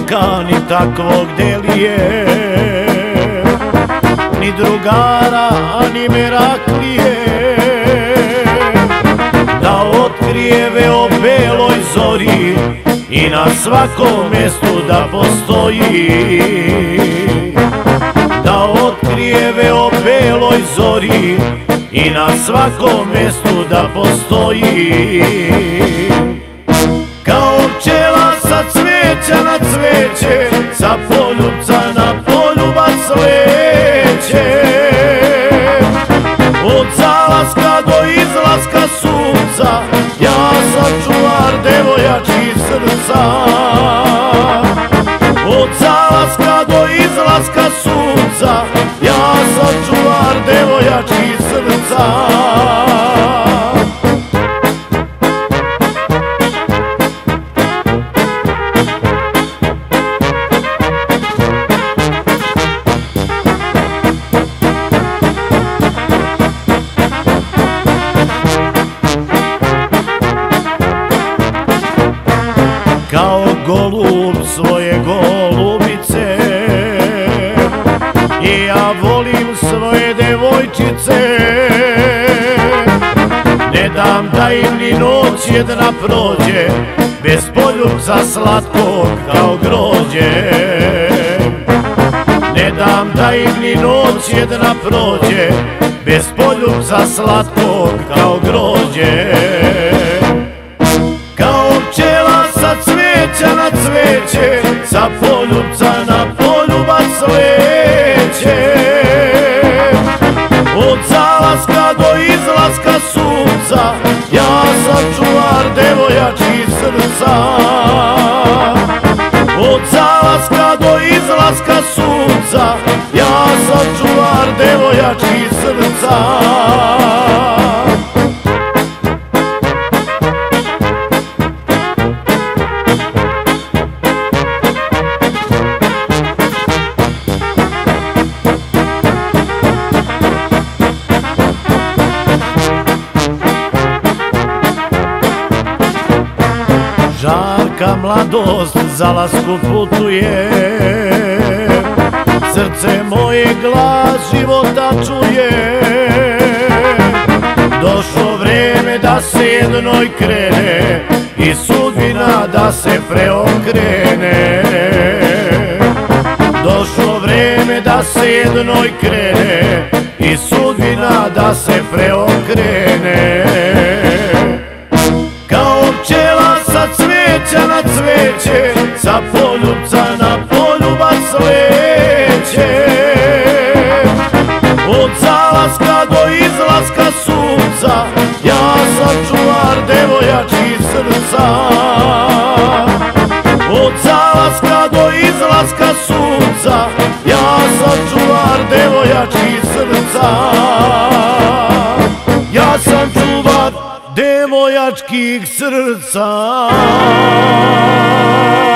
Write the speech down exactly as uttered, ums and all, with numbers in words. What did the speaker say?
Boka, ni takvog delije, ni drugara, ni Meraklije, da otkrijeve o beloj zori i na svakom mjestu da postoji, da otkrijeve o beloj zori i na svakom mjestu da postoji. Kao pčela sa cveća na cveće, sa poljubca na poljubac leće, od zalaska do izlaska sunca, ja sam čuvar devojačkih srca. Od zalaska do izlaska sunca, ja sam čuvar devojačkih srca. Kao golub svoje golubice, i ja volim svoje devojčice, ne dam da im ni noć jedna prođe bez poljubca slatkog kao grođe. Ne dam da im ni noć jedna prođe bez poljubca slatkog kao grođe. Kao pčela sa cveća na cveće, sa poljubca na poljubac leće, od zalaska do izlaska sunca, ja sam čuvar devojačkih srca. Od zalaska do izlaska sunca, ja sam čuvar devojačkih srca. Žarka mladost zalasku putuje, srce moje glas života čuje. Došlo vreme da se jednoj krene i sudbina da se preokrene. Došlo vreme da se jednoj krene i sudbina da se preokrene. Kao pčela sa cveća na cveće, sa poljubca na poljubac leće, od zalaska do izlaska sunca, ja sam čuvar devojačkih srca. Od zalaska do izlaska sunca, ja sam čuvar devojačkih srca. Ja sam čuvar devojačkih srca.